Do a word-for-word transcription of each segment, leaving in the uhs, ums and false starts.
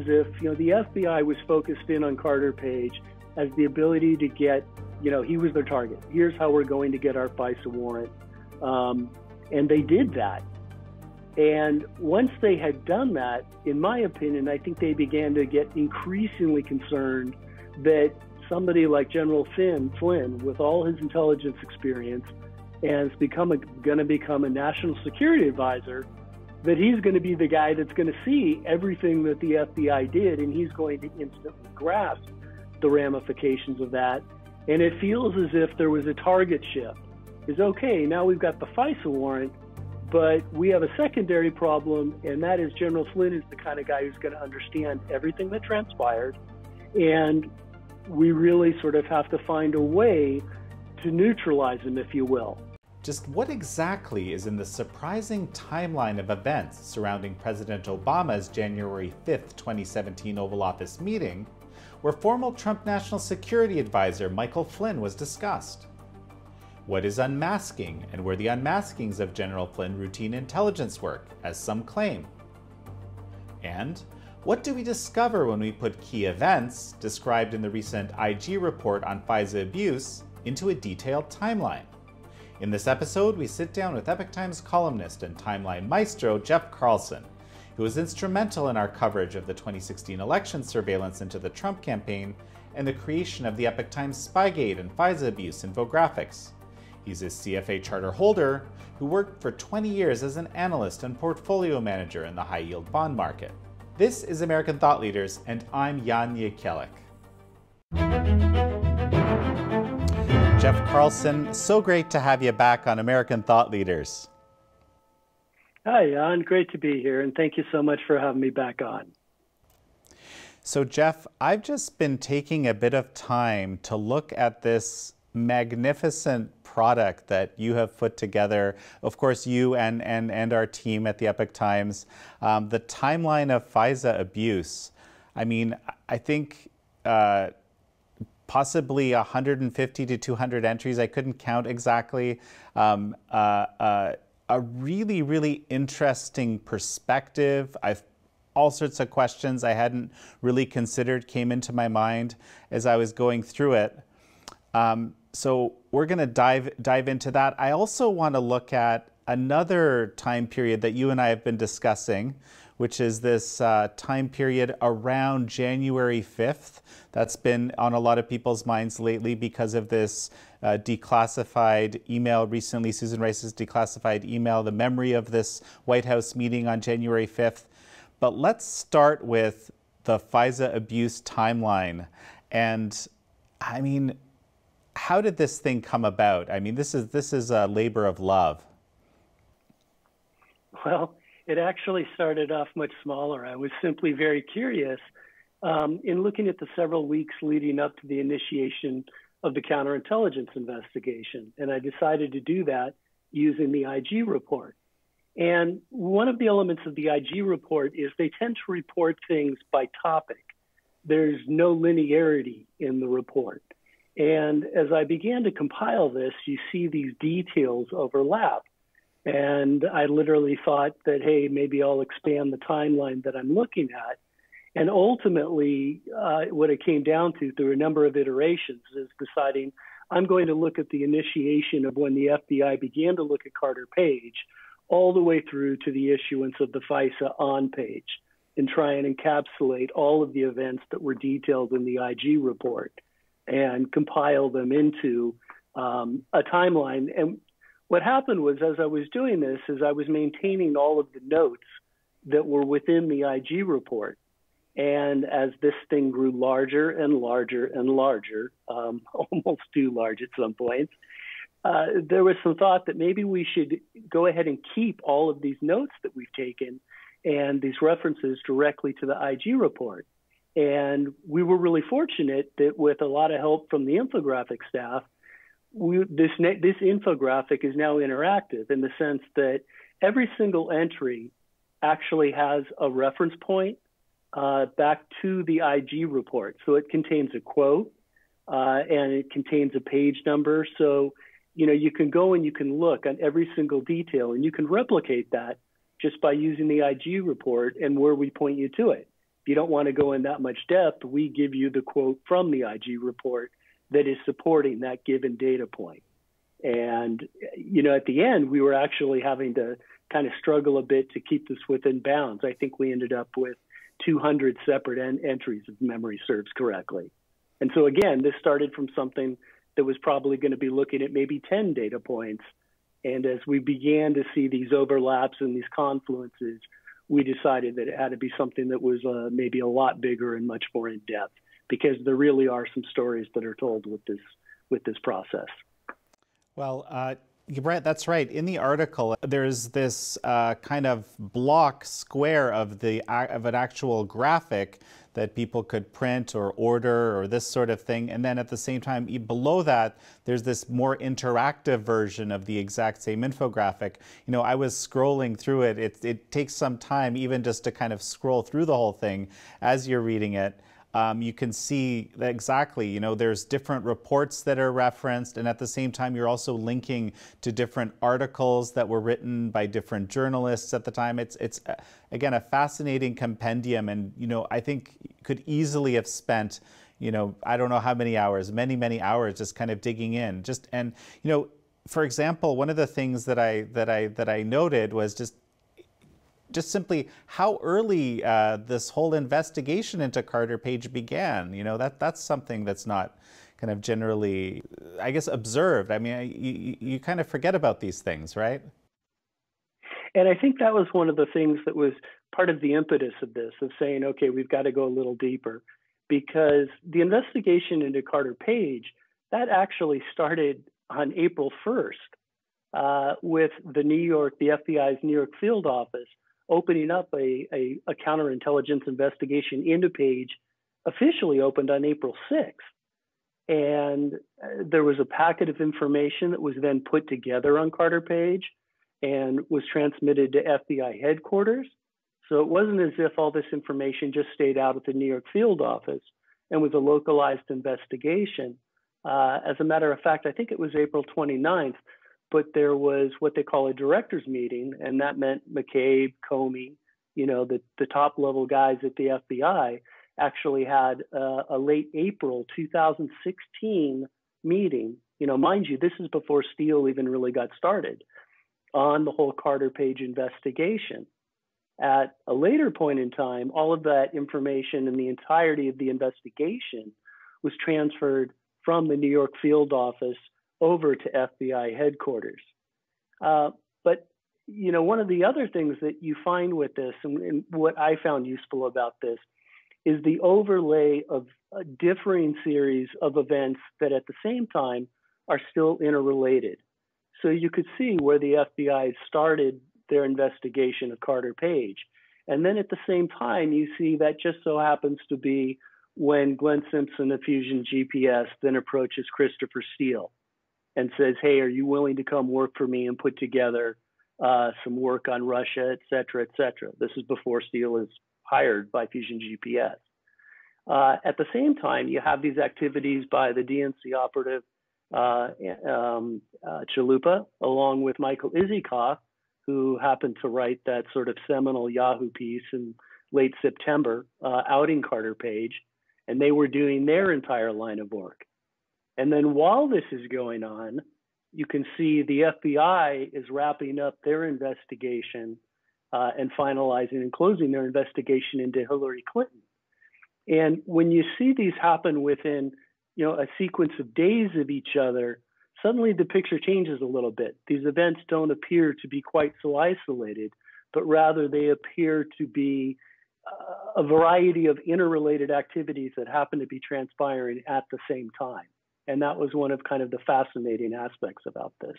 if, you know, the F B I was focused in on Carter Page as the ability to get, you know, he was their target. Here's how we're going to get our FISA warrant. Um, and they did that. And once they had done that, in my opinion, I think they began to get increasingly concerned that somebody like General Flynn, Flynn, with all his intelligence experience, and is become a, going to become a national security advisor, that he's going to be the guy that's going to see everything that the F B I did, and he's going to instantly grasp the ramifications of that. And it feels as if there was a target shift. Is okay, now we've got the FISA warrant, but we have a secondary problem, and that is General Flynn is the kind of guy who's going to understand everything that transpired, and we really sort of have to find a way to neutralize him, if you will. Just what exactly is in the surprising timeline of events surrounding President Obama's January fifth, twenty seventeen Oval Office meeting, where former Trump National Security Advisor Michael Flynn was discussed? What is unmasking, and were the unmaskings of General Flynn routine intelligence work, as some claim? And what do we discover when we put key events, described in the recent I G report on FISA abuse, into a detailed timeline? In this episode, we sit down with Epoch Times columnist and timeline maestro Jeff Carlson, who was instrumental in our coverage of the twenty sixteen election surveillance into the Trump campaign and the creation of the Epoch Times Spygate and FISA abuse infographics. He's a C F A Charterholder who worked for twenty years as an analyst and portfolio manager in the high-yield bond market. This is American Thought Leaders, and I'm Jekielek. Jeff Carlson, so great to have you back on American Thought Leaders. Hi, Jan. Great to be here, and thank you so much for having me back on. So, Jeff, I've just been taking a bit of time to look at this magnificent product that you have put together. Of course, you and, and, and our team at the Epoch Times, um, the timeline of FISA abuse. I mean, I think uh, possibly one hundred fifty to two hundred entries. I couldn't count exactly. Um, uh, uh, a really, really interesting perspective. I've all sorts of questions I hadn't really considered came into my mind as I was going through it. Um, so we're going to dive dive into that. I also want to look at another time period that you and I have been discussing, which is this uh, time period around January fifth. That's been on a lot of people's minds lately because of this uh, declassified email recently, Susan Rice's declassified email, the memory of this White House meeting on January fifth. But let's start with the FISA abuse timeline. And I mean, how did this thing come about? I mean, this is this is a labor of love. Well, it actually started off much smaller. I was simply very curious um, in looking at the several weeks leading up to the initiation of the counterintelligence investigation. And I decided to do that using the I G report. And one of the elements of the I G report is they tend to report things by topic. There's no linearity in the report. And as I began to compile this, you see these details overlap. And I literally thought that, hey, maybe I'll expand the timeline that I'm looking at. And ultimately, uh, what it came down to through a number of iterations is deciding I'm going to look at the initiation of when the F B I began to look at Carter Page all the way through to the issuance of the FISA on page and try and encapsulate all of the events that were detailed in the I G report and compile them into um, a timeline. And what happened was, as I was doing this, is I was maintaining all of the notes that were within the I G report. And as this thing grew larger and larger and larger, um, almost too large at some points, uh, there was some thought that maybe we should go ahead and keep all of these notes that we've taken and these references directly to the I G report. And we were really fortunate that with a lot of help from the infographic staff, we, this, this infographic is now interactive in the sense that every single entry actually has a reference point uh, back to the I G report. So it contains a quote uh, and it contains a page number. So, you know, you can go and you can look on every single detail and you can replicate that just by using the I G report and where we point you to it. If you don't want to go in that much depth, we give you the quote from the I G report that is supporting that given data point. And, you know, at the end, we were actually having to kind of struggle a bit to keep this within bounds. I think we ended up with two hundred separate en entries, if memory serves correctly. And so, again, this started from something that was probably going to be looking at maybe ten data points. And as we began to see these overlaps and these confluences, we decided that it had to be something that was uh, maybe a lot bigger and much more in depth, because there really are some stories that are told with this with this process. Well, uh, Brett, that's right. In the article, there's this uh, kind of block square of the of an actual graphic that people could print or order or this sort of thing. And then at the same time, below that, there's this more interactive version of the exact same infographic. You know, I was scrolling through it. It, it takes some time even just to kind of scroll through the whole thing as you're reading it. Um, you can see that exactly, you know, there's different reports that are referenced, and at the same time, you're also linking to different articles that were written by different journalists at the time. It's, it's uh, again, a fascinating compendium, and, you know, I think could easily have spent, you know, I don't know how many hours, many, many hours just kind of digging in. Just, and, you know, for example, one of the things that I, that I, that I noted was just just simply how early uh, this whole investigation into Carter Page began. You know, that that's something that's not kind of generally, I guess, observed. I mean, you, you kind of forget about these things, right? And I think that was one of the things that was part of the impetus of this, of saying, okay, we've got to go a little deeper, because the investigation into Carter Page, that actually started on April first uh, with the New York, the F B I's New York field office opening up a, a, a counterintelligence investigation into Page, officially opened on April sixth. And uh, there was a packet of information that was then put together on Carter Page and was transmitted to F B I headquarters. So it wasn't as if all this information just stayed out at the New York field office and was a localized investigation. Uh, as a matter of fact, I think it was April twenty-ninth, but there was what they call a director's meeting, and that meant McCabe, Comey, you know, the, the top level guys at the F B I actually had uh, a late April two thousand sixteen meeting. You know, mind you, this is before Steele even really got started on the whole Carter Page investigation. At a later point in time, all of that information and the entirety of the investigation was transferred from the New York field office over to F B I headquarters. Uh, but, you know, one of the other things that you find with this, and, and what I found useful about this, is the overlay of a differing series of events that at the same time are still interrelated. So you could see where the F B I started their investigation of Carter Page. And then at the same time, you see that just so happens to be when Glenn Simpson of Fusion G P S then approaches Christopher Steele and says, hey, are you willing to come work for me and put together uh, some work on Russia, et cetera, et cetera. This is before Steele is hired by Fusion G P S. Uh, at the same time, you have these activities by the D N C operative uh, um, uh, Chalupa, along with Michael Isikoff, who happened to write that sort of seminal Yahoo piece in late September, uh, outing Carter Page, and they were doing their entire line of work. And then while this is going on, you can see the F B I is wrapping up their investigation uh, and finalizing and closing their investigation into Hillary Clinton. And when you see these happen within, you know, a sequence of days of each other, suddenly the picture changes a little bit. These events don't appear to be quite so isolated, but rather they appear to be uh, a variety of interrelated activities that happen to be transpiring at the same time. And that was one of kind of the fascinating aspects about this.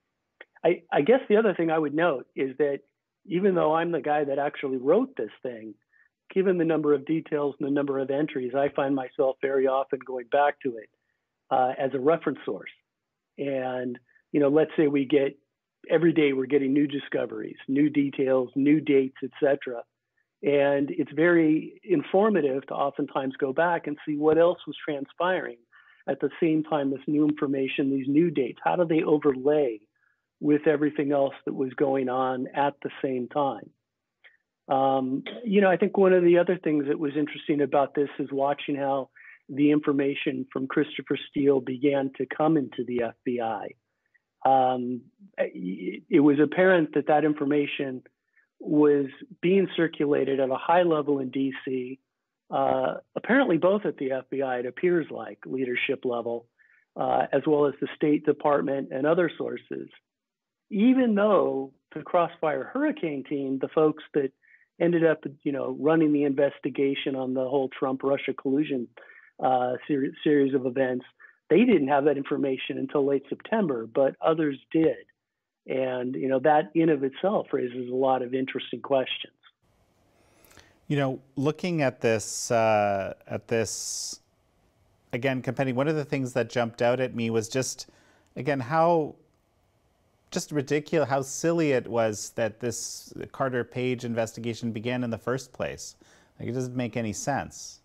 I, I guess the other thing I would note is that even though I'm the guy that actually wrote this thing, given the number of details and the number of entries, I find myself very often going back to it uh, as a reference source. And, you know, let's say we get, every day we're getting new discoveries, new details, new dates, et cetera. And it's very informative to oftentimes go back and see what else was transpiring at the same time, this new information, these new dates, how do they overlay with everything else that was going on at the same time? Um, you know, I think one of the other things that was interesting about this is watching how the information from Christopher Steele began to come into the F B I. Um, it, it was apparent that that information was being circulated at a high level in D C, uh, apparently both at the F B I, it appears like, leadership level, uh, as well as the State Department and other sources. Even though the Crossfire Hurricane team, the folks that ended up, you know, running the investigation on the whole Trump-Russia collusion uh, ser- series of events, they didn't have that information until late September, but others did. And, you know, that in of itself raises a lot of interesting questions. You know, looking at this, uh, at this, again, compendium, one of the things that jumped out at me was just, again, how just ridiculous, how silly it was that this Carter Page investigation began in the first place. Like, it doesn't make any sense.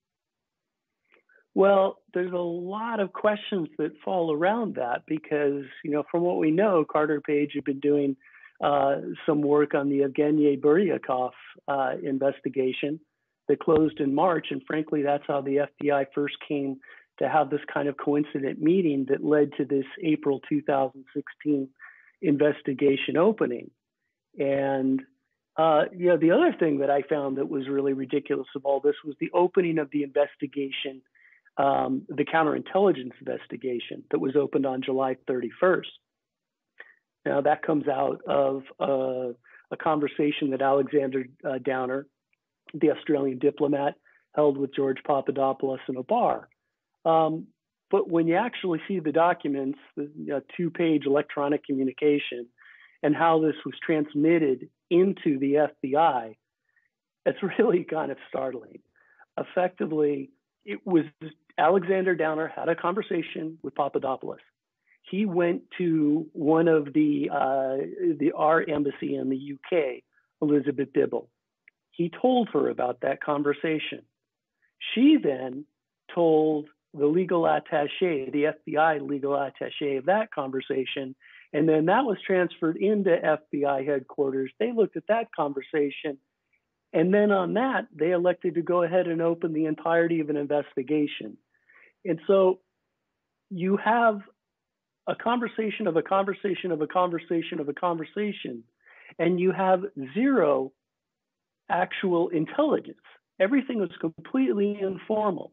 Well, there's a lot of questions that fall around that because, you know, from what we know, Carter Page had been doing uh, some work on the Evgeny Buryakov uh, investigation that closed in March. And frankly, that's how the F B I first came to have this kind of coincident meeting that led to this April two thousand sixteen investigation opening. And, uh, you know, the other thing that I found that was really ridiculous of all this was the opening of the investigation, um, the counterintelligence investigation that was opened on July thirty-first. Now, that comes out of uh, a conversation that Alexander uh, Downer, the Australian diplomat, held with George Papadopoulos in a bar. Um, But when you actually see the documents, the you know, two-page electronic communication, and how this was transmitted into the F B I, it's really kind of startling. Effectively, it was Alexander Downer had a conversation with Papadopoulos. He went to one of the uh, the our embassy in the U K, Elizabeth Dibble. He told her about that conversation. She then told the legal attaché, the F B I legal attaché of that conversation, and then that was transferred into F B I headquarters. They looked at that conversation, and then on that, they elected to go ahead and open the entirety of an investigation. And so you have a conversation of a conversation of a conversation of a conversation, and you have zero actual intelligence. Everything was completely informal.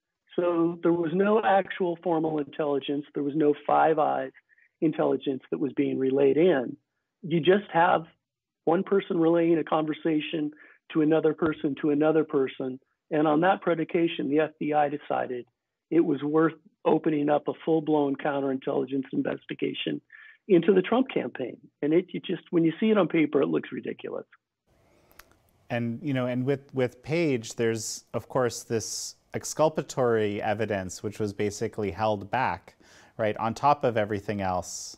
So there was no actual formal intelligence. There was no Five Eyes intelligence that was being relayed in. You just have one person relaying a conversation to another person to another person. And on that predication, the F B I decided it was worth opening up a full-blown counterintelligence investigation into the Trump campaign. And it you just, when you see it on paper, it looks ridiculous. And, you know, and with, with Page, there's, of course, this exculpatory evidence, which was basically held back, right, on top of everything else.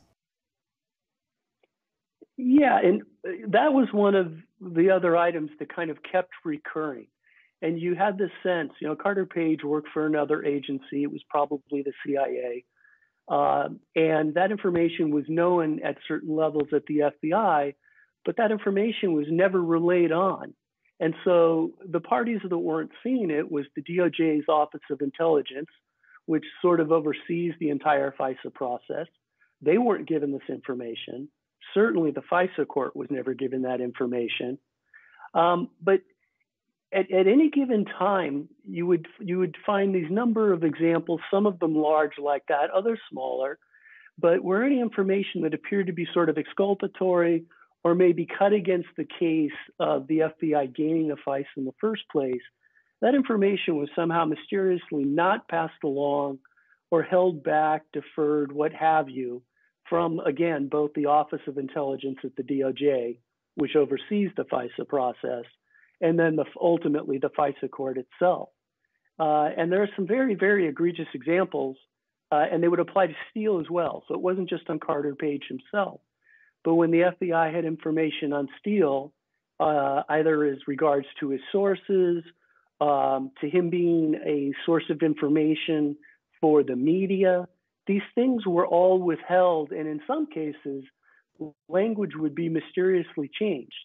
Yeah, and that was one of the other items that kind of kept recurring. And you had this sense, you know, Carter Page worked for another agency. It was probably the C I A. Uh, and that information was known at certain levels at the F B I, but that information was never relayed on. And so the parties that weren't seeing it was the D O J's Office of Intelligence, which sort of oversees the entire FISA process. They weren't given this information. Certainly the FISA court was never given that information. Um, but at, at any given time, you would, you would find these number of examples, some of them large like that, others smaller, but where any information that appeared to be sort of exculpatory or maybe cut against the case of the F B I gaining the FISA in the first place, that information was somehow mysteriously not passed along or held back, deferred, what have you, from, again, both the Office of Intelligence at the D O J, which oversees the FISA process, and then the, ultimately the FISA court itself. Uh, and there are some very, very egregious examples, uh, and they would apply to Steele as well. So it wasn't just on Carter Page himself. But when the F B I had information on Steele, uh, either as regards to his sources, um, to him being a source of information for the media, these things were all withheld. And in some cases, language would be mysteriously changed.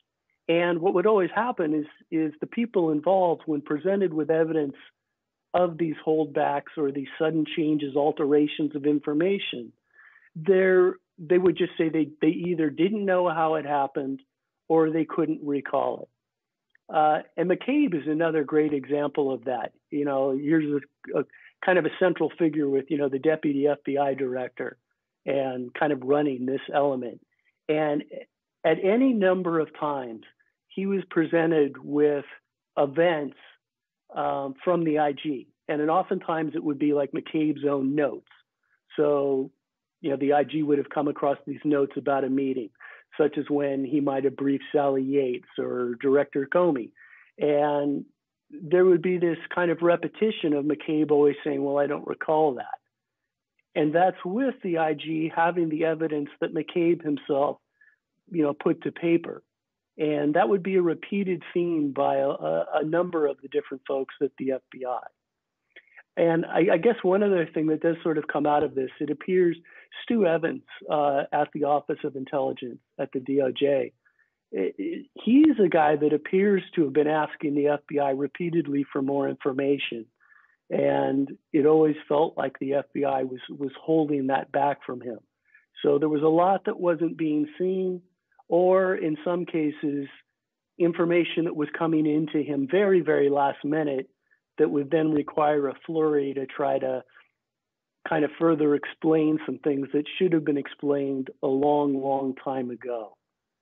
And what would always happen is, is the people involved, when presented with evidence of these holdbacks or these sudden changes, alterations of information, they're, they would just say they, they either didn't know how it happened or they couldn't recall it. Uh, and McCabe is another great example of that. You know, here's a, a kind of a central figure with, you know, the deputy F B I director and kind of running this element. And at any number of times, he was presented with events um, from the I G. And then oftentimes it would be like McCabe's own notes. So, you know, the I G would have come across these notes about a meeting, such as when he might have briefed Sally Yates or Director Comey. And there would be this kind of repetition of McCabe always saying, well, I don't recall that. And that's with the I G having the evidence that McCabe himself, you know, put to paper. And that would be a repeated theme by a, a number of the different folks at the F B I. And I, I guess one other thing that does sort of come out of this, it appears Stu Evans uh, at the Office of Intelligence at the D O J, it, it, he's a guy that appears to have been asking the F B I repeatedly for more information. And it always felt like the F B I was, was holding that back from him. So there was a lot that wasn't being seen, or in some cases, information that was coming into him very, very last minute that would then require a flurry to try to kind of further explain some things that should have been explained a long, long time ago.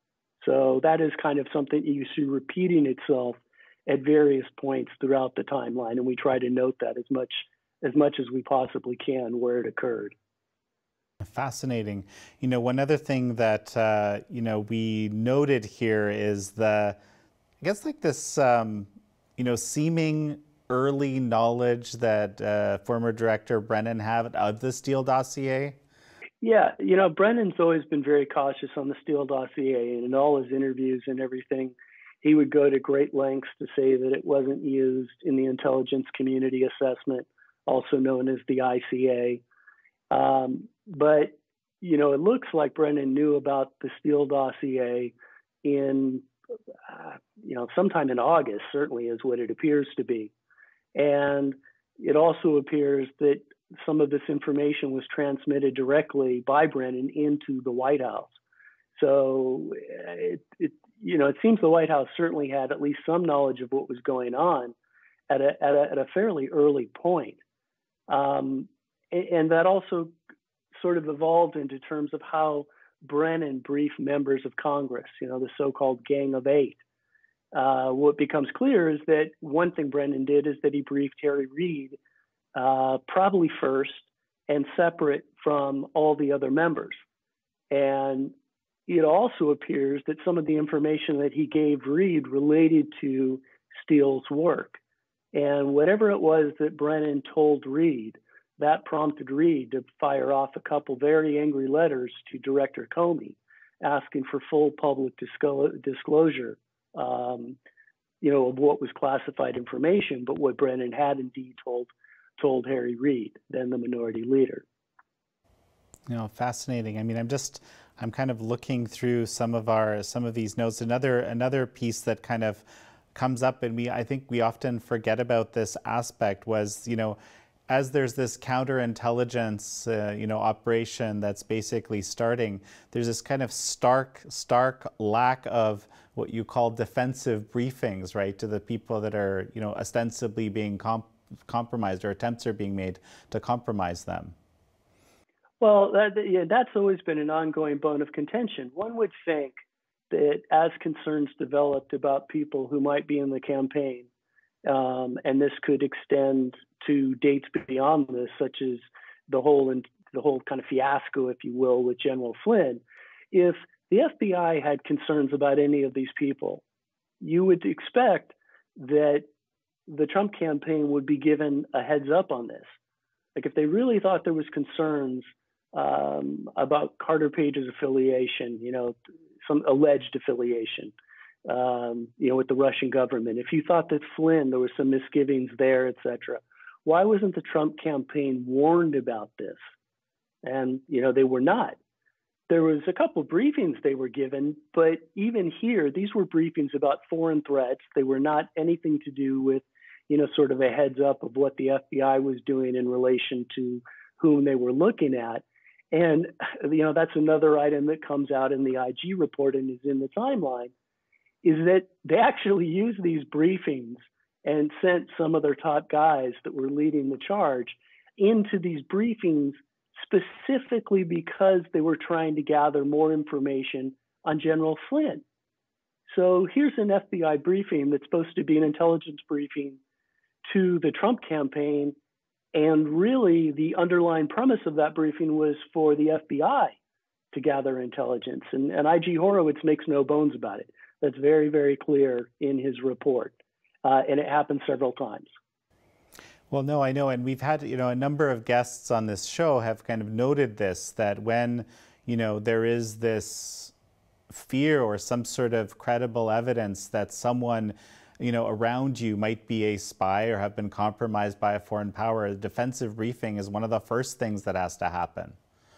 So that is kind of something you see repeating itself at various points throughout the timeline, and we try to note that as much as much as we possibly can where it occurred. Fascinating. You know, one other thing that uh, you know we noted here is the, I guess like this, um, you know, seeming early knowledge that uh, former Director Brennan had of the Steele dossier. Yeah, you know, Brennan's always been very cautious on the Steele dossier, and in all his interviews and everything, he would go to great lengths to say that it wasn't used in the intelligence community assessment, also known as the I C A. Um, but, you know, it looks like Brennan knew about the Steele dossier in, uh, you know, sometime in August, certainly is what it appears to be. And it also appears that some of this information was transmitted directly by Brennan into the White House. So, it, it, you know, it seems the White House certainly had at least some knowledge of what was going on at a, at a, at a fairly early point. Um, and, and that also sort of evolved into terms of how Brennan briefed members of Congress, you know, the so-called Gang of Eight. Uh, what becomes clear is that one thing Brennan did is that he briefed Harry Reid uh, probably first and separate from all the other members. And it also appears that some of the information that he gave Reid related to Steele's work. And whatever it was that Brennan told Reid, that prompted Reid to fire off a couple very angry letters to Director Comey asking for full public disclosure, um, you know, of what was classified information, but what Brennan had indeed told told Harry Reid, then the minority leader. You know, fascinating. I mean, I'm just, I'm kind of looking through some of our, some of these notes. Another, another piece that kind of comes up, and we, I think we often forget about this aspect, was, you know, as there's this counterintelligence, uh, you know, operation that's basically starting, there's this kind of stark, stark lack of what you call defensive briefings, right, to the people that are, you know, ostensibly being comp compromised, or attempts are being made to compromise them. Well, that, yeah, that's always been an ongoing bone of contention. One would think that as concerns developed about people who might be in the campaign, um, and this could extend to dates beyond this, such as the whole and the whole kind of fiasco, if you will, with General Flynn. If the F B I had concerns about any of these people, you would expect that the Trump campaign would be given a heads up on this. Like if they really thought there was concerns um, about Carter Page's affiliation, you know, some alleged affiliation, um, you know, with the Russian government. If you thought that Flynn, there were some misgivings there, et cetera, why wasn't the Trump campaign warned about this? And, you know, they were not. there was a couple briefings they were given, but even here, these were briefings about foreign threats. They were not anything to do with, you know, sort of a heads up of what the F B I was doing in relation to whom they were looking at. And, you know, that's another item that comes out in the I G report and is in the timeline, is that they actually used these briefings and sent some of their top guys that were leading the charge into these briefings specifically because they were trying to gather more information on General Flynn. So here's an F B I briefing that's supposed to be an intelligence briefing to the Trump campaign. And really, the underlying premise of that briefing was for the F B I to gather intelligence. And, and I G Horowitz makes no bones about it. That's very, very clear in his report. Uh, and it happened several times. Well, no, I know. And we've had, you know, a number of guests on this show have kind of noted this, that when, you know, there is this fear or some sort of credible evidence that someone, you know, around you might be a spy or have been compromised by a foreign power, a defensive briefing is one of the first things that has to happen.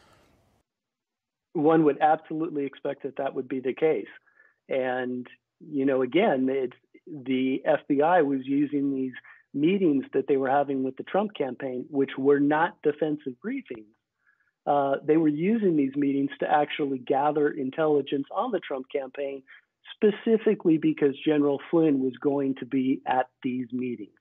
One would absolutely expect that that would be the case. And, you know, again, it's, the F B I was using these meetings that they were having with the Trump campaign, which were not defensive briefings. Uh, they were using these meetings to actually gather intelligence on the Trump campaign, specifically because General Flynn was going to be at these meetings.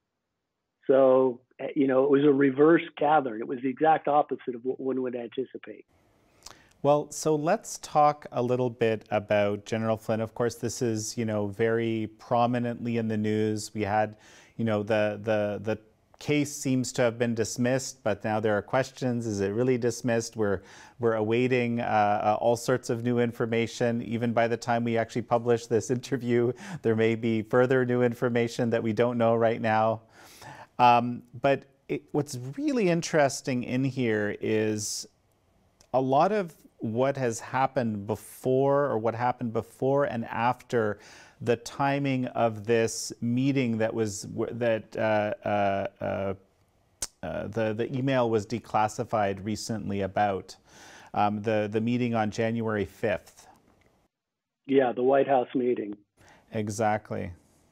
So, you know, it was a reverse gathering. It was the exact opposite of what one would anticipate. Well, so let's talk a little bit about General Flynn. Of course, this is, you know, very prominently in the news. We had, you know, the the the case seems to have been dismissed, but now there are questions. Is it really dismissed? We're we're awaiting uh, uh, all sorts of new information. Even by the time we actually publish this interview, there may be further new information that we don't know right now. Um, but it, what's really interesting in here is a lot of what has happened before, or what happened before and after the timing of this meeting that was that uh, uh, uh, uh, the the email was declassified recently about um, the the meeting on January fifth. Yeah, the White House meeting. Exactly.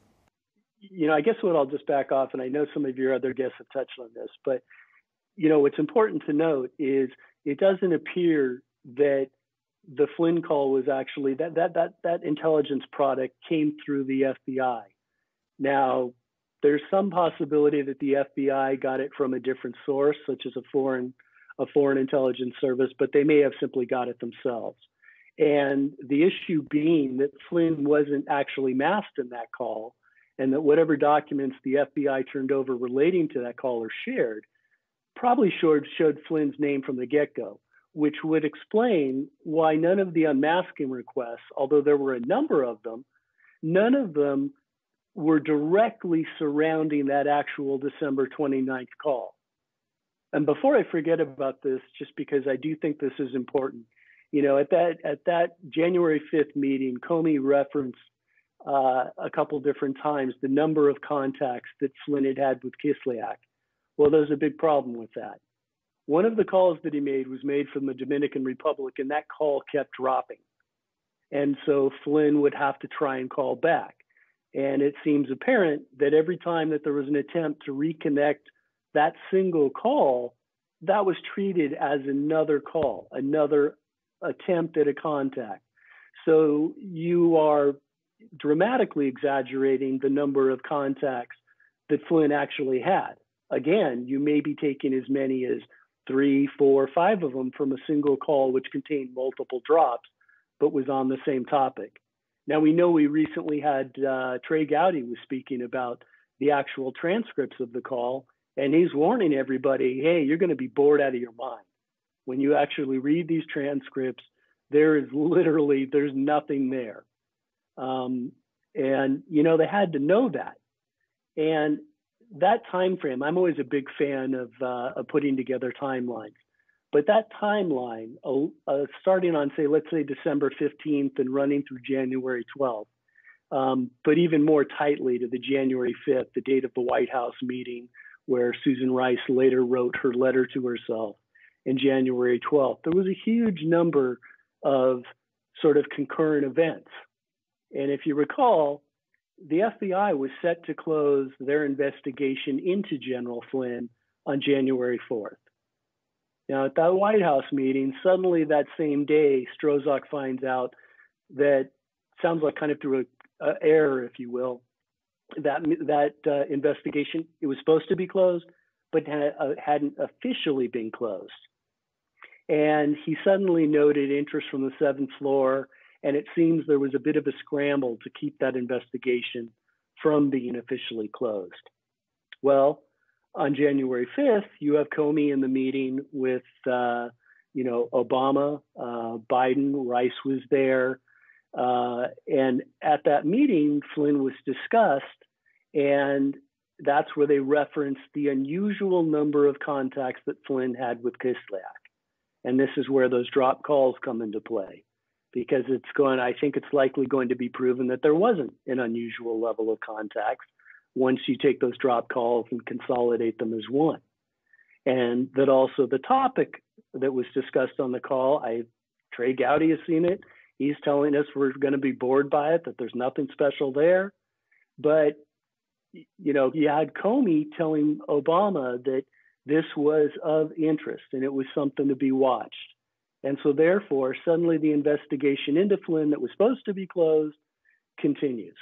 You know, I guess what I'll just back off, and I know some of your other guests have touched on this, but you know, what's important to note is it doesn't appear that the Flynn call was actually that that that that intelligence product came through the F B I. Now, there's some possibility that the F B I got it from a different source, such as a foreign a foreign intelligence service, but they may have simply got it themselves. And the issue being that Flynn wasn't actually masked in that call, and that whatever documents the F B I turned over relating to that call or shared probably showed, showed Flynn's name from the get-go, which would explain why none of the unmasking requests, although there were a number of them, none of them were directly surrounding that actual December twenty-ninth call. And before I forget about this, just because I do think this is important, you know, at that at that January fifth meeting, Comey referenced uh, a couple different times the number of contacts that Flynn had had with Jekielek. Well, there's a big problem with that. One of the calls that he made was made from the Dominican Republic, and that call kept dropping. And so Flynn would have to try and call back. And it seems apparent that every time that there was an attempt to reconnect that single call, that was treated as another call, another attempt at a contact. So you are dramatically exaggerating the number of contacts that Flynn actually had. Again, you may be taking as many as three, four, five of them from a single call, which contained multiple drops, but was on the same topic. Now, we know we recently had uh, Trey Gowdy was speaking about the actual transcripts of the call, and he's warning everybody, hey, you're going to be bored out of your mind. When you actually read these transcripts, there is literally, there's nothing there. Um, and, you know, they had to know that. And that time frame, I'm always a big fan of, uh, of putting together timelines. But that timeline, uh, starting on, say, let's say December fifteenth and running through January twelfth, um, but even more tightly to the January fifth, the date of the White House meeting, where Susan Rice later wrote her letter to herself, and January twelfth. There was a huge number of sort of concurrent events. And if you recall, the F B I was set to close their investigation into General Flynn on January fourth. Now, at that White House meeting, suddenly that same day, Strzok finds out that, sounds like kind of through an error, if you will, that that uh, investigation, it was supposed to be closed, but had, uh, hadn't officially been closed. And he suddenly noted interest from the seventh floor, and it seems there was a bit of a scramble to keep that investigation from being officially closed. Well, on January fifth, you have Comey in the meeting with, uh, you know, Obama, uh, Biden, Rice was there. Uh, and at that meeting, Flynn was discussed, and that's where they referenced the unusual number of contacts that Flynn had with Kislyak. And this is where those drop calls come into play, because it's going, I think it's likely going to be proven that there wasn't an unusual level of contacts once you take those drop calls and consolidate them as one. And that also the topic that was discussed on the call, I Trey Gowdy has seen it. He's telling us we're going to be bored by it, that there's nothing special there. But, you know, you had Comey telling Obama that this was of interest and it was something to be watched. And so therefore, suddenly the investigation into Flynn that was supposed to be closed continues.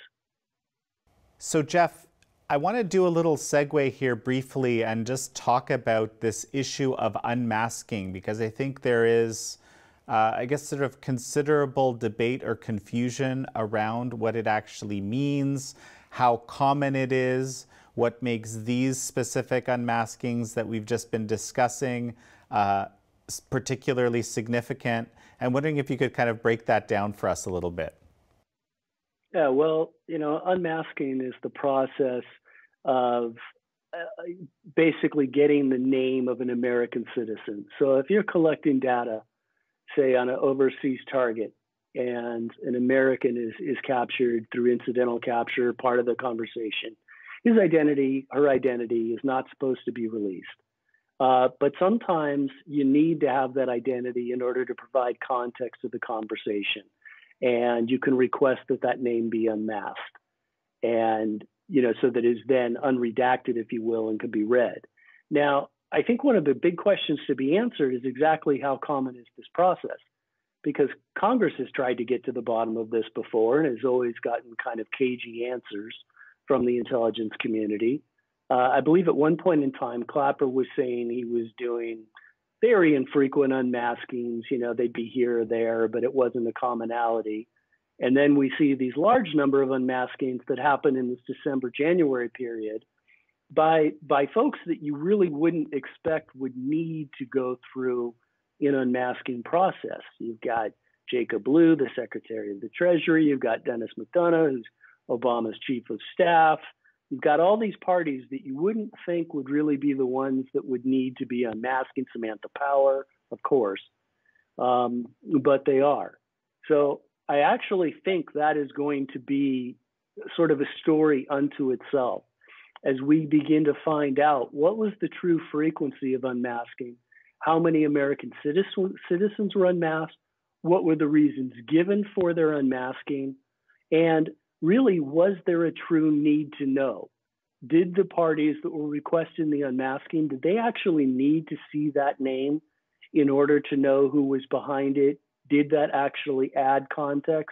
So Jeff, I want to do a little segue here briefly and just talk about this issue of unmasking, because I think there is, uh, I guess, sort of considerable debate or confusion around what it actually means, how common it is, what makes these specific unmaskings that we've just been discussing uh, particularly significant. I'm wondering if you could kind of break that down for us a little bit. Yeah, well, you know, unmasking is the process of uh, basically getting the name of an American citizen. So if you're collecting data, say on an overseas target, and an American is, is captured through incidental capture, part of the conversation, his identity, her identity is not supposed to be released. Uh, but sometimes you need to have that identity in order to provide context to the conversation. And you can request that that name be unmasked. And, you know, so that it is then unredacted, if you will, and can be read. Now, I think one of the big questions to be answered is exactly how common is this process? Because Congress has tried to get to the bottom of this before and has always gotten kind of cagey answers from the intelligence community. Uh, I believe at one point in time, Clapper was saying he was doing very infrequent unmaskings. You know, they'd be here or there, but it wasn't a commonality. And then we see these large number of unmaskings that happen in this December, January period by, by folks that you really wouldn't expect would need to go through an unmasking process. You've got Jacob Lew, the Secretary of the Treasury. You've got Dennis McDonough, who's Obama's chief of staff. You've got all these parties that you wouldn't think would really be the ones that would need to be unmasking. Samantha Power, of course, um, but they are. So I actually think that is going to be sort of a story unto itself as we begin to find out what was the true frequency of unmasking, how many American citizen, citizens were unmasked, what were the reasons given for their unmasking, and really, was there a true need to know? Did the parties that were requesting the unmasking, did they actually need to see that name in order to know who was behind it? Did that actually add context?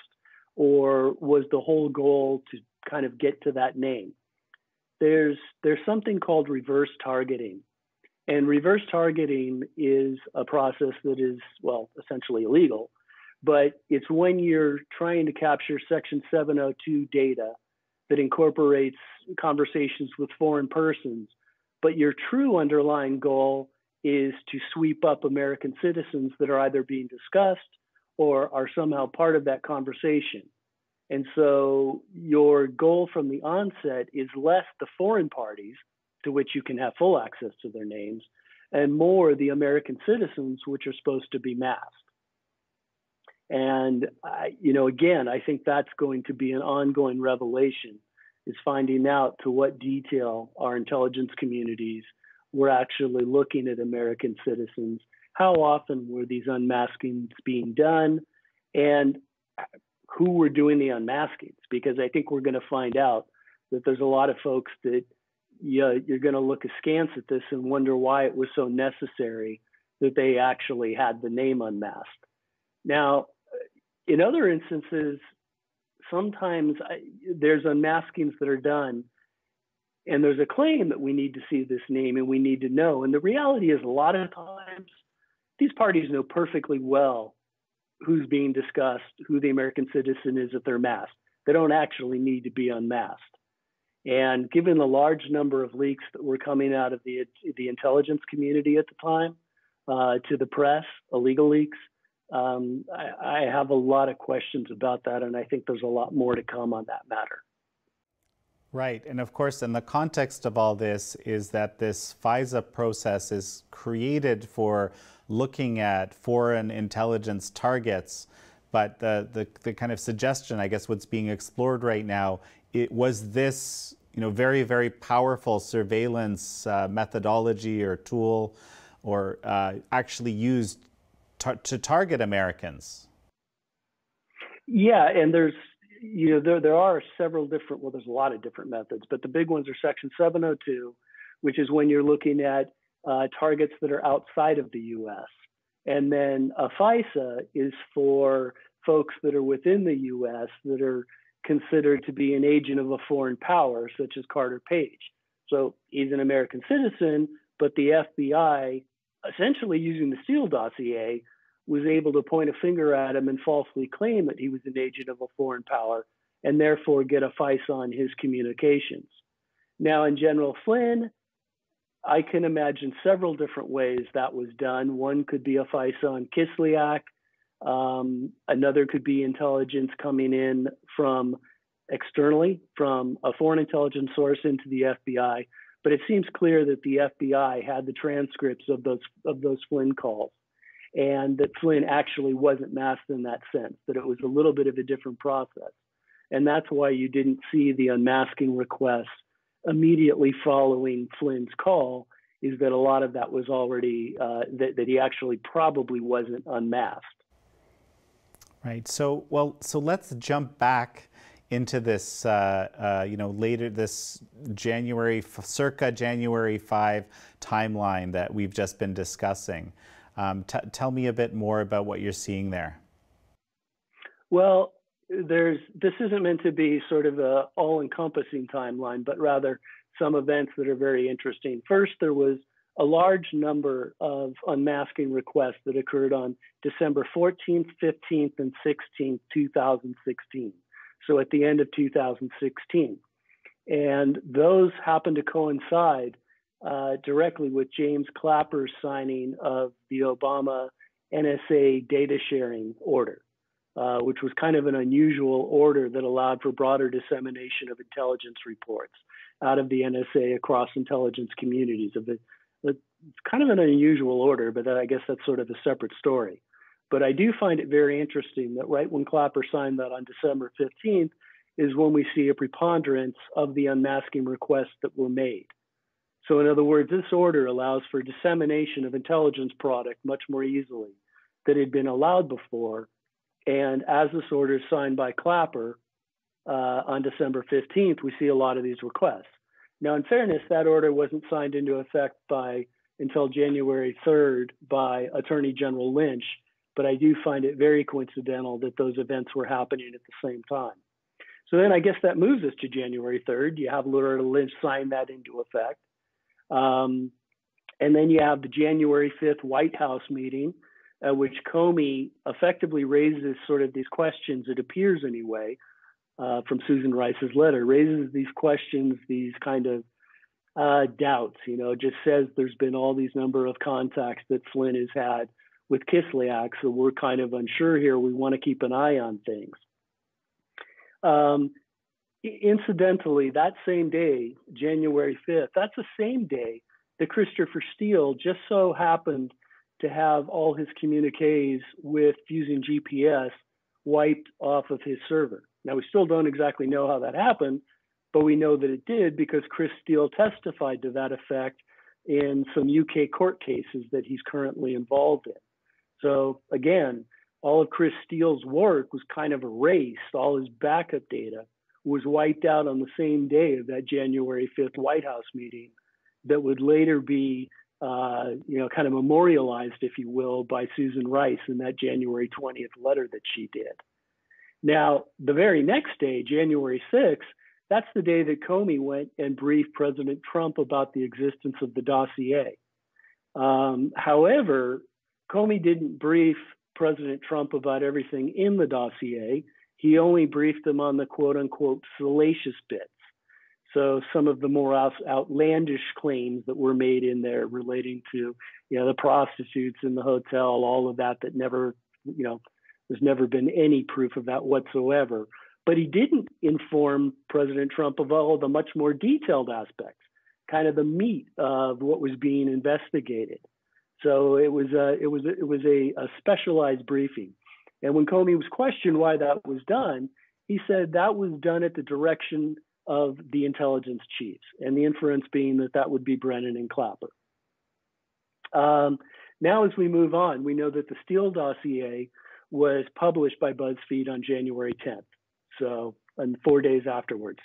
Or was the whole goal to kind of get to that name? There's, there's something called reverse targeting. And reverse targeting is a process that is, well, essentially illegal. But it's when you're trying to capture Section seven oh two data that incorporates conversations with foreign persons, but your true underlying goal is to sweep up American citizens that are either being discussed or are somehow part of that conversation. And so your goal from the onset is less the foreign parties, to which you can have full access to their names, and more the American citizens, which are supposed to be masked. And, I, you know, again, I think that's going to be an ongoing revelation, is finding out to what detail our intelligence communities were actually looking at American citizens, how often were these unmaskings being done, and who were doing the unmaskings? Because I think we're going to find out that there's a lot of folks that yeah, you're going to look askance at this and wonder why it was so necessary that they actually had the name unmasked. Now, in other instances, sometimes I, there's unmaskings that are done, and there's a claim that we need to see this name and we need to know. And the reality is, a lot of times, these parties know perfectly well who's being discussed, who the American citizen is if they're masked. They don't actually need to be unmasked. And given the large number of leaks that were coming out of the, the intelligence community at the time uh, to the press, illegal leaks, um, I, I have a lot of questions about that, and I think there's a lot more to come on that matter. Right, and of course, in the context of all this is that this FISA process is created for looking at foreign intelligence targets, but the, the, the kind of suggestion, I guess, what's being explored right now, it was this, you know, very, very powerful surveillance uh, methodology or tool, or uh, actually used tar to target Americans. Yeah, and there's, you know, there, there are several different, well, there's a lot of different methods, but the big ones are Section seven oh two, which is when you're looking at uh, targets that are outside of the U S. And then a FISA is for folks that are within the U S that are considered to be an agent of a foreign power, such as Carter Page. So he's an American citizen, but the F B I, essentially using the Steele dossier, was able to point a finger at him and falsely claim that he was an agent of a foreign power, and therefore get a FISA on his communications. Now, in General Flynn, I can imagine several different ways that was done. One could be a FISA on Kislyak. Um, another could be intelligence coming in from externally, from a foreign intelligence source into the F B I. But it seems clear that the F B I had the transcripts of those of those Flynn calls, and that Flynn actually wasn't masked in that sense, that it was a little bit of a different process. And that's why you didn't see the unmasking request immediately following Flynn's call, is that a lot of that was already, uh, that, that he actually probably wasn't unmasked. Right. So, well, so let's jump back into this, uh, uh, you know, later this January, circa January fifth timeline that we've just been discussing. Um, t tell me a bit more about what you're seeing there. Well, there's, this isn't meant to be sort of a all-encompassing timeline, but rather some events that are very interesting. First, there was a large number of unmasking requests that occurred on December fourteenth, fifteenth, and sixteenth, two thousand sixteen. So at the end of two thousand sixteen. And those happened to coincide uh, directly with James Clapper's signing of the Obama N S A data sharing order, uh, which was kind of an unusual order that allowed for broader dissemination of intelligence reports out of the N S A across intelligence communities. Of it, it's kind of an unusual order, but I guess that's sort of a separate story. But I do find it very interesting that right when Clapper signed that on December fifteenth is when we see a preponderance of the unmasking requests that were made. So in other words, this order allows for dissemination of intelligence product much more easily than had been allowed before. And as this order is signed by Clapper uh, on December fifteenth, we see a lot of these requests. Now, in fairness, that order wasn't signed into effect by until January third by Attorney General Lynch, but I do find it very coincidental that those events were happening at the same time. So then I guess that moves us to January third. You have Loretta Lynch sign that into effect. Um, and then you have the January fifth White House meeting, uh, which Comey effectively raises sort of these questions, it appears anyway, uh, from Susan Rice's letter, raises these questions, these kind of uh, doubts, you know, just says there's been all these number of contacts that Flynn has had with Kislyak, so we're kind of unsure here. We want to keep an eye on things. Um, incidentally, that same day, January fifth, that's the same day that Christopher Steele just so happened to have all his communiques with using G P S wiped off of his server. Now, we still don't exactly know how that happened, but we know that it did because Chris Steele testified to that effect in some U K court cases that he's currently involved in. So again, all of Chris Steele's work was kind of erased. All his backup data was wiped out on the same day of that January fifth White House meeting that would later be, uh, you know, kind of memorialized, if you will, by Susan Rice in that January twentieth letter that she did. Now, the very next day, January sixth, that's the day that Comey went and briefed President Trump about the existence of the dossier. Um, however, Comey didn't brief President Trump about everything in the dossier. He only briefed him on the quote unquote salacious bits. So some of the more out outlandish claims that were made in there relating to, you know, the prostitutes in the hotel, all of that, that never, you know, there's never been any proof of that whatsoever. But he didn't inform President Trump of all the much more detailed aspects, kind of the meat of what was being investigated. So it was a, it was a, it was a, a specialized briefing. And when Comey was questioned why that was done, he said that was done at the direction of the intelligence chiefs, and the inference being that that would be Brennan and Clapper. Um, now, as we move on, we know that the Steele dossier was published by BuzzFeed on January tenth, so and four days afterwards.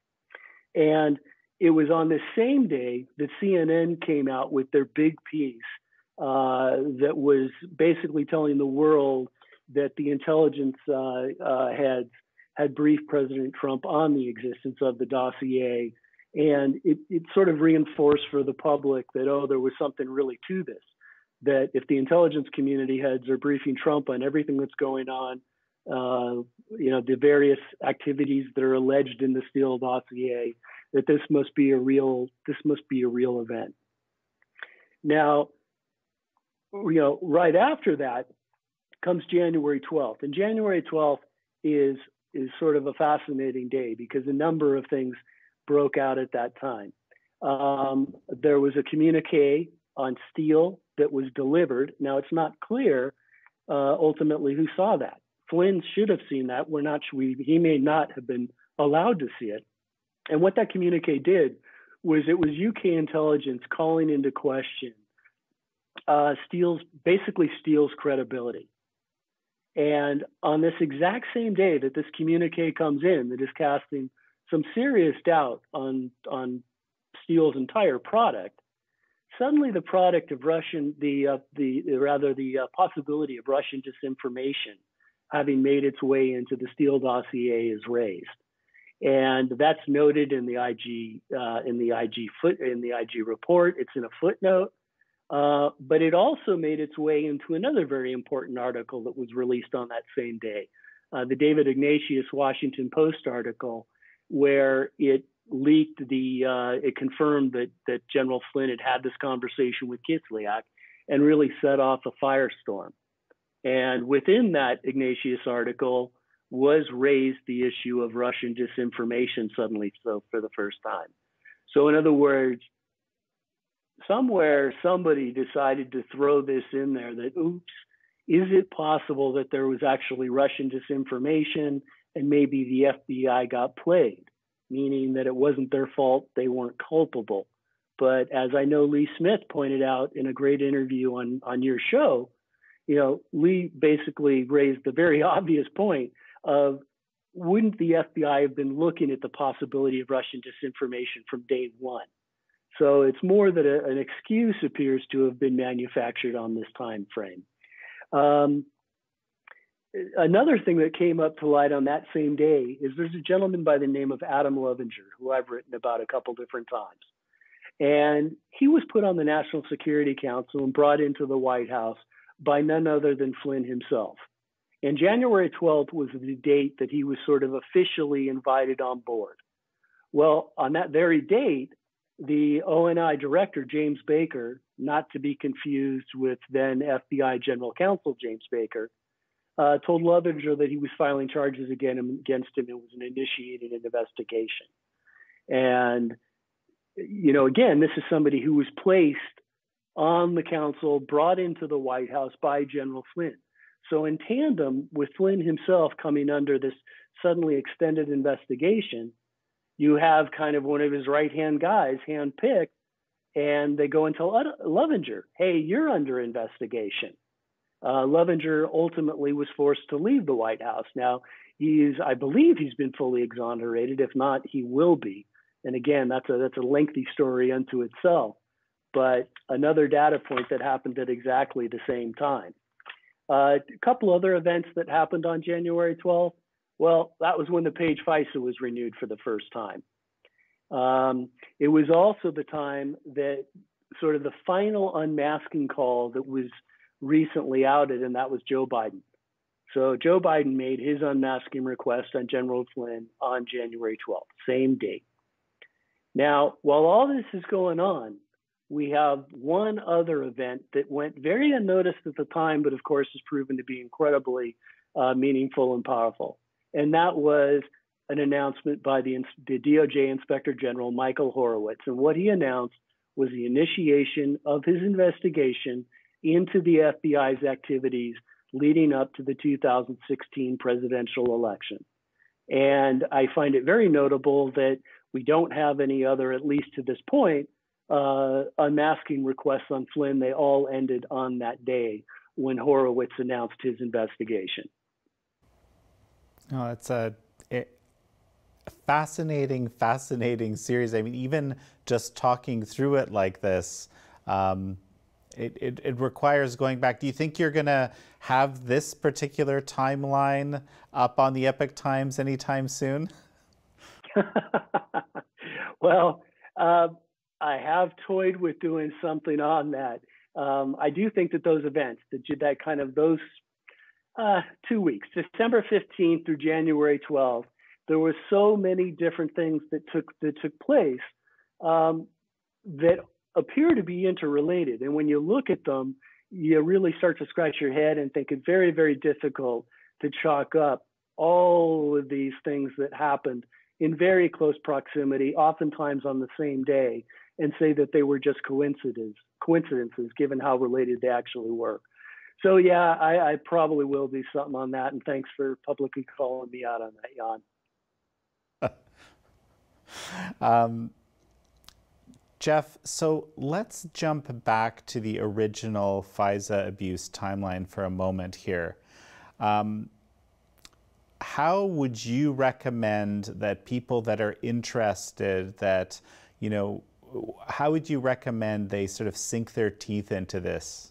And it was on the same day that C N N came out with their big piece uh, that was basically telling the world that the intelligence uh, uh, heads had briefed President Trump on the existence of the dossier. And it, it sort of reinforced for the public that, oh, there was something really to this, that if the intelligence community heads are briefing Trump on everything that's going on, uh, you know, the various activities that are alleged in the Steele dossier, that this must be a real, this must be a real event. Now, you know, right after that comes January twelfth. And January twelfth is is sort of a fascinating day because a number of things broke out at that time. Um, there was a communique on Steele that was delivered. Now, it's not clear uh, ultimately who saw that. Flynn should have seen that. We're not sure. We, he may not have been allowed to see it. And what that communique did was it was U K intelligence calling into question uh, Steele's, basically Steele's credibility. And on this exact same day that this communique comes in, that is casting some serious doubt on, on Steele's entire product, suddenly the product of Russian, the, uh, the rather the uh, possibility of Russian disinformation having made its way into the Steele dossier is raised. And that's noted in the I G, uh, in the I G foot, in the I G report. It's in a footnote. Uh, but it also made its way into another very important article that was released on that same day, uh, the David Ignatius Washington Post article, where it leaked the, uh, it confirmed that that General Flynn had had this conversation with Jekielek and really set off a firestorm. And within that Ignatius article was raised the issue of Russian disinformation suddenly, so for the first time. So in other words, somewhere somebody decided to throw this in there that, oops, is it possible that there was actually Russian disinformation and maybe the F B I got played, meaning that it wasn't their fault, they weren't culpable. But as I know Lee Smith pointed out in a great interview on, on your show, you know, Lee basically raised the very obvious point of, wouldn't the F B I have been looking at the possibility of Russian disinformation from day one? So it's more that a, an excuse appears to have been manufactured on this time frame. Um, another thing that came up to light on that same day is there's a gentleman by the name of Adam Lovinger, who I've written about a couple different times. And he was put on the National Security Council and brought into the White House by none other than Flynn himself. And January twelfth was the date that he was sort of officially invited on board. Well, on that very date, the O N I director, James Baker, not to be confused with then F B I General Counsel James Baker, uh, told Lovinger that he was filing charges again against him and was initiating an investigation. And, you know, again, this is somebody who was placed on the council, brought into the White House by General Flynn. So in tandem with Flynn himself coming under this suddenly extended investigation, you have kind of one of his right-hand guys handpicked and they go and tell Lovinger, hey, you're under investigation. Uh, Lovinger ultimately was forced to leave the White House. Now, he's, I believe he's been fully exonerated. If not, he will be. And again, that's a, that's a lengthy story unto itself, but another data point that happened at exactly the same time. Uh, a couple other events that happened on January twelfth. Well, that was when the Page FISA was renewed for the first time. Um, it was also the time that sort of the final unmasking call that was recently outed, and that was Joe Biden. So Joe Biden made his unmasking request on General Flynn on January twelfth, same date. Now, while all this is going on, we have one other event that went very unnoticed at the time, but of course has proven to be incredibly uh, meaningful and powerful. And that was an announcement by the, the D O J Inspector General, Michael Horowitz. And what he announced was the initiation of his investigation into the F B I's activities leading up to the two thousand sixteen presidential election. And I find it very notable that we don't have any other, at least to this point, uh, unmasking requests on Flynn. They all ended on that day when Horowitz announced his investigation. Oh, it's a it, fascinating, fascinating series. I mean, even just talking through it like this, um, it, it, it requires going back. Do you think you're going to have this particular timeline up on the Epoch Times anytime soon? Well, uh, I have toyed with doing something on that. Um, I do think that those events, that, that kind of those uh, two weeks, December fifteenth through January twelfth, there were so many different things that took that took place um, that appear to be interrelated. And when you look at them, you really start to scratch your head and think it's very, very difficult to chalk up all of these things that happened in very close proximity, oftentimes on the same day, and say that they were just coincidences, coincidences given how related they actually were. So yeah, I, I probably will do something on that, and thanks for publicly calling me out on that, Jan. um, Jeff, so let's jump back to the original FISA abuse timeline for a moment here. Um, how would you recommend that people that are interested, that, you know, how would you recommend they sort of sink their teeth into this?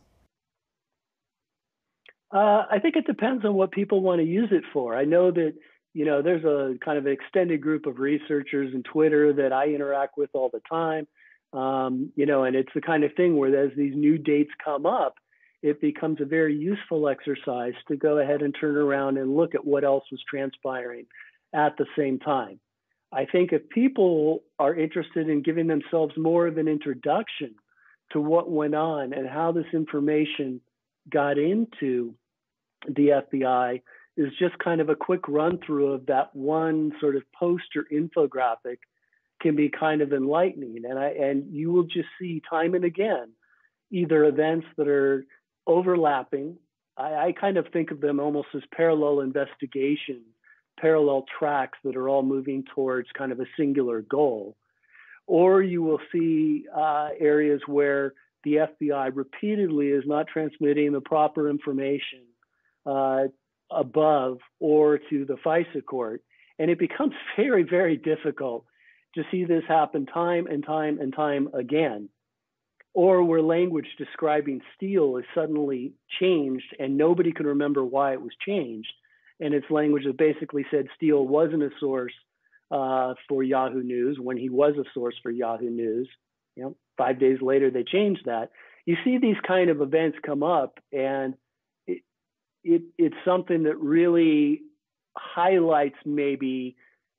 Uh, I think it depends on what people want to use it for. I know that, you know, there's a kind of extended group of researchers in Twitter that I interact with all the time. Um, you know, and it's the kind of thing where as these new dates come up, it becomes a very useful exercise to go ahead and turn around and look at what else was transpiring at the same time. I think if people are interested in giving themselves more of an introduction to what went on and how this information got into the F B I, is just kind of a quick run through of that one sort of poster infographic can be kind of enlightening. And I and you will just see time and again, either events that are overlapping. I, I kind of think of them almost as parallel investigations, parallel tracks that are all moving towards kind of a singular goal. Or you will see uh, areas where the F B I repeatedly is not transmitting the proper information uh, above or to the FISA court. And it becomes very, very difficult to see this happen time and time and time again. Or where language describing Steele is suddenly changed and nobody can remember why it was changed. And it's language that basically said Steele wasn't a source uh, for Yahoo News when he was a source for Yahoo News. You know, five days later, they changed that. You see these kind of events come up, and it, it, it's something that really highlights maybe,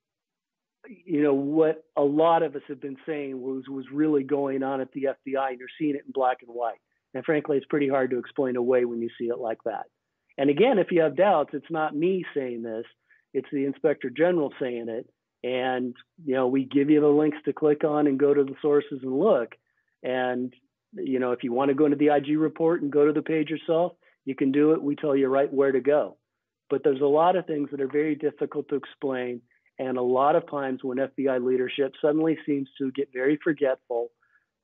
you know, what a lot of us have been saying was, was really going on at the F B I, and you're seeing it in black and white. And frankly, it's pretty hard to explain away when you see it like that. And again, if you have doubts, it's not me saying this, it's the Inspector General saying it. And, you know, we give you the links to click on and go to the sources and look. And, you know, if you want to go into the I G report and go to the page yourself, you can do it. We tell you right where to go. But there's a lot of things that are very difficult to explain. And a lot of times when F B I leadership suddenly seems to get very forgetful,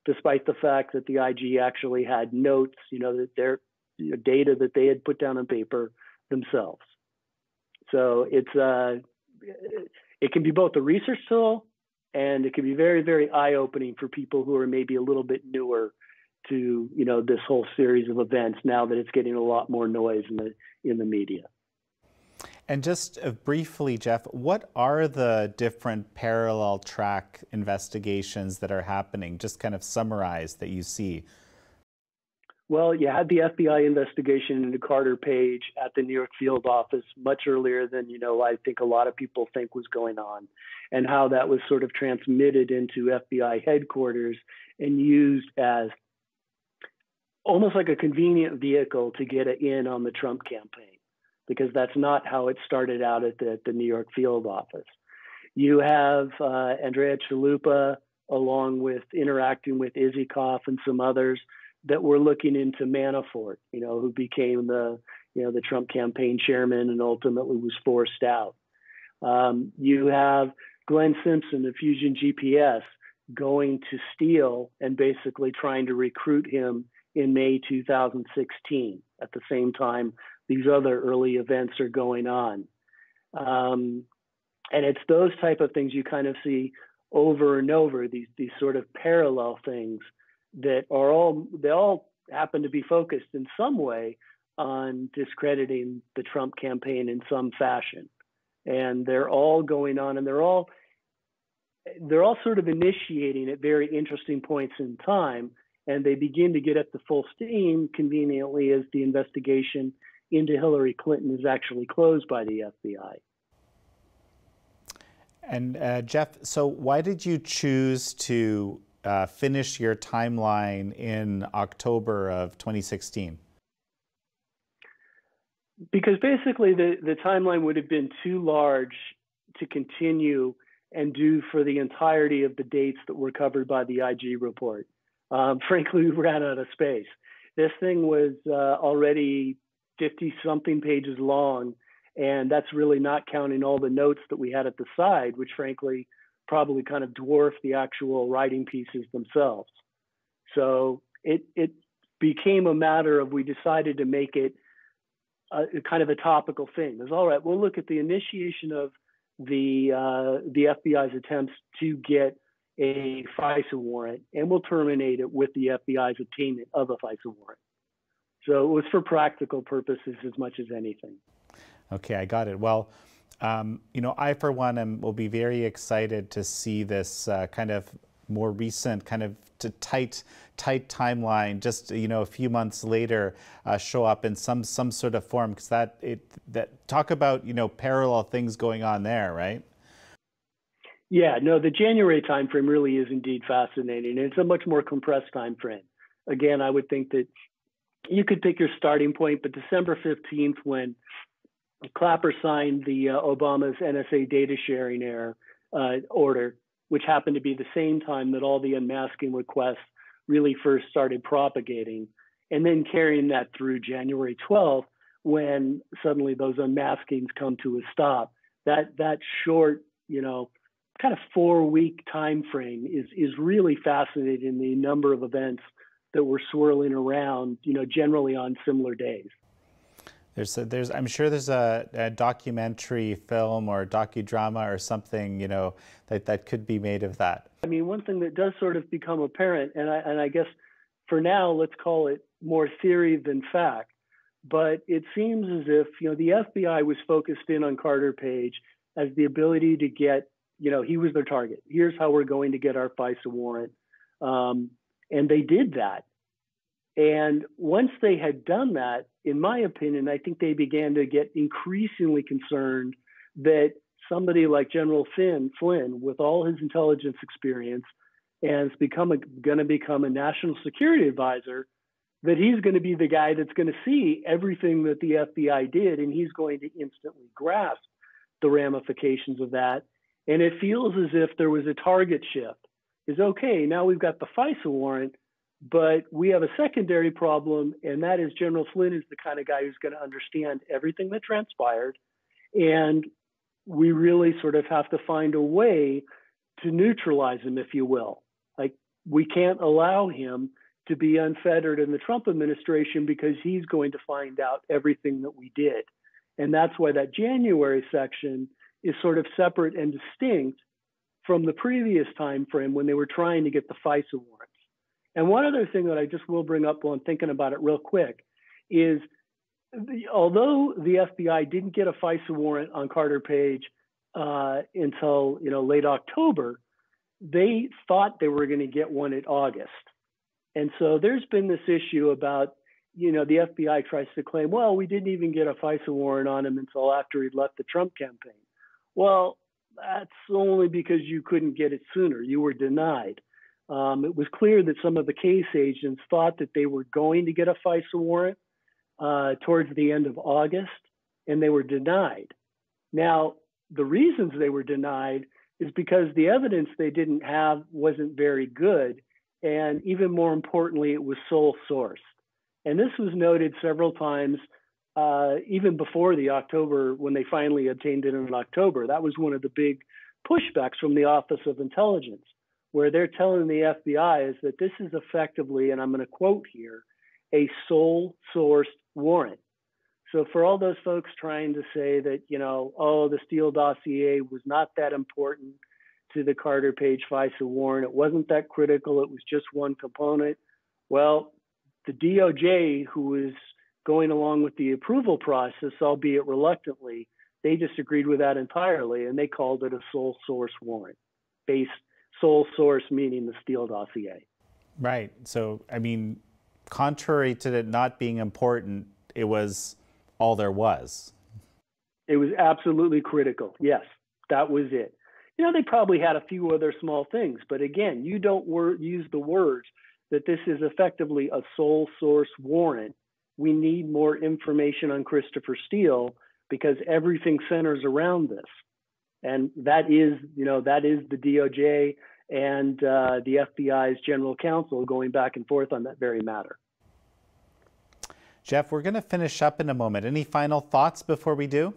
despite the fact that the I G actually had notes, you know, that their you know, data that they had put down on paper themselves. So it's uh, it can be both a research tool, and it can be very, very eye-opening for people who are maybe a little bit newer to, you know, this whole series of events now that it's getting a lot more noise in the in the media. And just uh, briefly, Jeff, what are the different parallel track investigations that are happening? Just kind of summarize that you see. Well, you had the F B I investigation into Carter Page at the New York field office much earlier than, you know, I think a lot of people think was going on, and how that was sort of transmitted into F B I headquarters and used as almost like a convenient vehicle to get in on the Trump campaign, because that's not how it started out at the, at the New York field office. You have uh, Andrea Chalupa, along with interacting with Isikoff and some others, that were looking into Manafort, you know, who became the, you know, the Trump campaign chairman and ultimately was forced out. Um, you have Glenn Simpson of Fusion G P S going to Steele and basically trying to recruit him in May two thousand sixteen. At the same time, these other early events are going on. Um, and it's those type of things you kind of see over and over, these, these sort of parallel things that are all, they all happen to be focused in some way on discrediting the Trump campaign in some fashion. And they're all going on, and they're all, they're all sort of initiating at very interesting points in time, and they begin to get up to full steam conveniently as the investigation into Hillary Clinton is actually closed by the F B I. And uh, Jeff, so why did you choose to uh, finish your timeline in October of twenty sixteen? Because basically the, the timeline would have been too large to continue and do for the entirety of the dates that were covered by the I G report. Um, frankly, we ran out of space. This thing was uh, already fifty something pages long, and that's really not counting all the notes that we had at the side, which frankly probably kind of dwarf the actual writing pieces themselves. So it, it became a matter of, we decided to make it a, kind of a topical thing. It was, all right, we'll look at the initiation of the, uh, the F B I's attempts to get a FISA warrant, and we'll terminate it with the F B I's attainment of a FISA warrant. So it was for practical purposes as much as anything. Okay, I got it. Well, um, you know, I, for one, am, will be very excited to see this uh, kind of more recent, kind of to tight, tight timeline, just, you know, a few months later, uh, show up in some some sort of form, because that, it, that, talk about, you know, parallel things going on there, right? Yeah, no, the January timeframe really is indeed fascinating. It's a much more compressed timeframe. Again, I would think that you could pick your starting point, but December fifteenth, when Clapper signed the uh, Obama's N S A data sharing error, uh, order, which happened to be the same time that all the unmasking requests really first started propagating, and then carrying that through January twelfth, when suddenly those unmaskings come to a stop. That that short, you know, kind of four-week time frame is is really fascinating. The number of events that were swirling around, you know, generally on similar days. There's, a, there's, I'm sure there's a, a documentary film or docudrama or something, you know, that, that could be made of that. I mean, one thing that does sort of become apparent, and I, and I guess for now, let's call it more theory than fact, but it seems as if, you know, the F B I was focused in on Carter Page as the ability to get, you know, he was their target. Here's how we're going to get our FISA warrant. Um, and they did that. And once they had done that, in my opinion, I think they began to get increasingly concerned that somebody like General Flynn, Flynn, with all his intelligence experience, and is become going to become a national security advisor, that he's going to be the guy that's going to see everything that the F B I did, and he's going to instantly grasp the ramifications of that. And it feels as if there was a target shift. Is okay, now we've got the FISA warrant, but we have a secondary problem, and that is General Flynn is the kind of guy who's going to understand everything that transpired, and we really sort of have to find a way to neutralize him, if you will. Like, we can't allow him to be unfettered in the Trump administration because he's going to find out everything that we did. And that's why that January section is sort of separate and distinct from the previous time frame when they were trying to get the FISA warrants. And one other thing that I just will bring up while I'm thinking about it real quick is, the, although the F B I didn't get a FISA warrant on Carter Page uh, until you know late October, they thought they were going to get one in August. And so there's been this issue about, you know, the F B I tries to claim, well, we didn't even get a FISA warrant on him until after he'd left the Trump campaign. Well, that's only because you couldn't get it sooner. You were denied. Um, it was clear that some of the case agents thought that they were going to get a FISA warrant uh, towards the end of August, and they were denied. Now, the reasons they were denied is because the evidence they didn't have wasn't very good. And even more importantly, it was sole sourced. And this was noted several times, uh, even before the October, when they finally obtained it in October. That was one of the big pushbacks from the Office of Intelligence, where they're telling the F B I is that this is effectively, and I'm going to quote here, a sole sourced warrant. So for all those folks trying to say that, you know, oh, the Steele dossier was not that important to the Carter Page FISA warrant, it wasn't that critical, it was just one component. Well, the D O J, who was going along with the approval process, albeit reluctantly, they disagreed with that entirely, and they called it a sole source warrant. Based sole source meaning the Steele dossier. Right. So, I mean, contrary to it not being important, it was all there was. It was absolutely critical. Yes, that was it. You know, they probably had a few other small things, but again, you don't wor- use the words that this is effectively a sole source warrant. We need more information on Christopher Steele because everything centers around this. And that is, you know, that is the D O J and uh, the F B I's general counsel going back and forth on that very matter. Jeff, we're going to finish up in a moment. Any final thoughts before we do?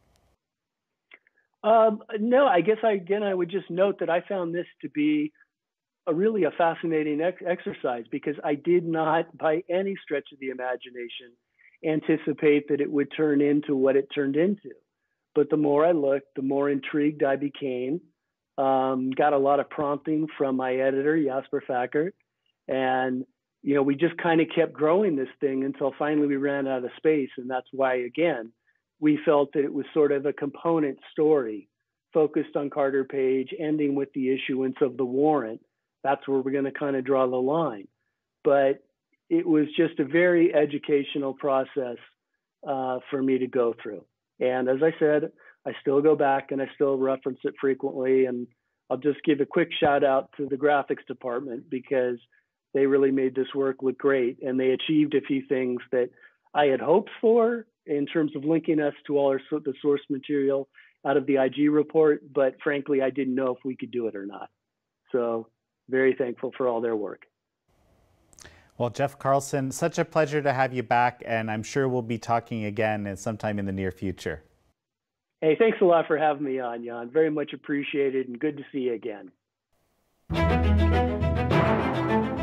Um, no, I guess I, again, I would just note that I found this to be a really a fascinating ex- exercise because I did not, by any stretch of the imagination, anticipate that it would turn into what it turned into. But the more I looked, the more intrigued I became. Um, got a lot of prompting from my editor, Jasper Fackert, and you know, we just kind of kept growing this thing until finally we ran out of space, and that's why, again, we felt that it was sort of a component story focused on Carter Page, ending with the issuance of the warrant. That's where we're going to kind of draw the line. But it was just a very educational process uh, for me to go through. And as I said, I still go back and I still reference it frequently. And I'll just give a quick shout out to the graphics department because they really made this work look great. And they achieved a few things that I had hoped for in terms of linking us to all our, the source material out of the I G report. But frankly, I didn't know if we could do it or not. So very thankful for all their work. Well, Jeff Carlson, such a pleasure to have you back, and I'm sure we'll be talking again sometime in the near future. Hey, thanks a lot for having me on, Jan. Very much appreciated and good to see you again.